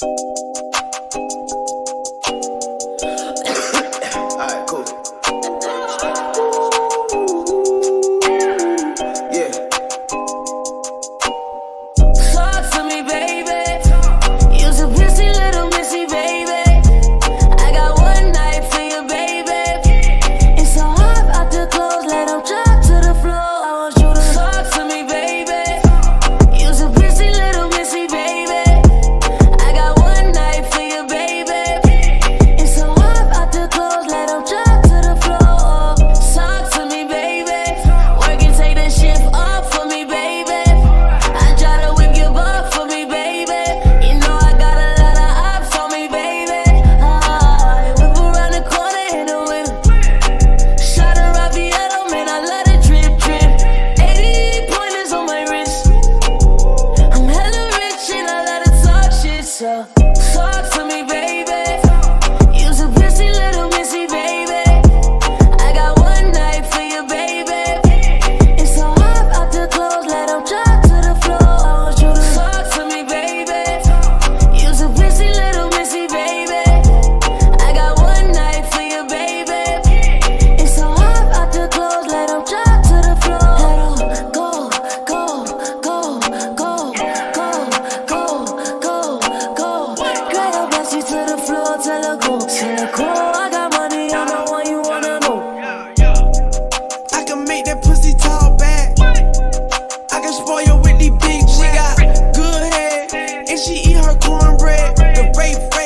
Alright, cool. Yeah. Talk to me, baby. You's a busy little missy, baby. I got one night for you, baby. It's so hard out the clothes, let them drop to the floor. I want you to talk to me, baby. You's a busy little missy, baby. I got one night for you, baby. It's so hard out the clothes, let them drop to the floor. Talk to me, baby. Work and take the shift off for me, baby. I try to whip your butt for me, baby. You know I got a lot of ops on me, baby. Whip around the corner, hit her with a shot of Raffaello, man, I let it drip, drip. 80 pointers on my wrist. I'm hella rich and I let her talk shit, so talk to me, baby. You's a busy little missy, baby. I got one night for you, baby. It's so hard out the clothes, let them drop to the floor. I want you to talk to me, baby. You's a busy little missy, baby. I got one night for you, baby. It's so hard out the clothes, let them drop to the floor. Let 'em go, go, go, go, go, go, go, go. Girl, I'll bless you to the floor, tell her go. Tell her go, I got money, I'm the one you wanna know. I can make that pussy talk back. I can spoil her with these big. She got good head and she eat her cornbread. The rape